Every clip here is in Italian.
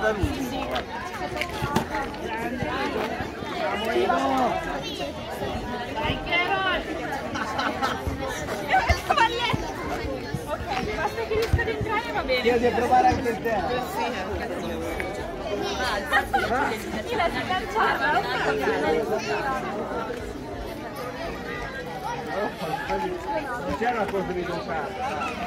da lui. Dai Carol! Ok, basta che riesca ad entrare va bene. Chiedi a provare anche il te. Io la si canciava, non c'è una cosa di giocare.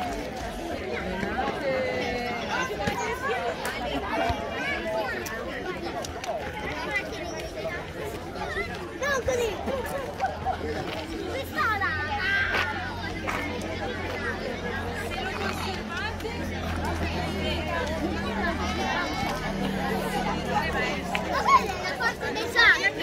Non così! Pistola! se lo conservate Ma quella è la forza dei santi!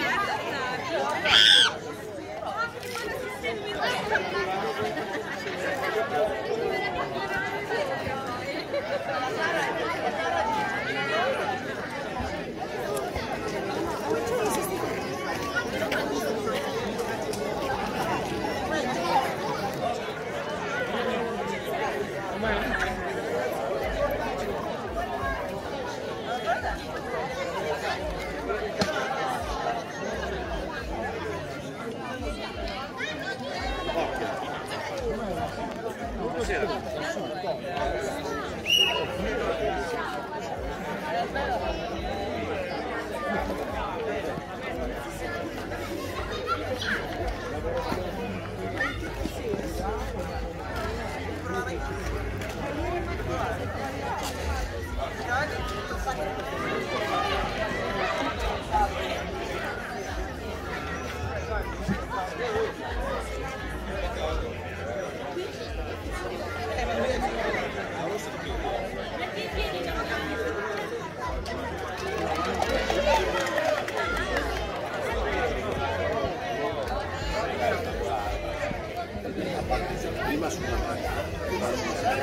Prima sulla macchina.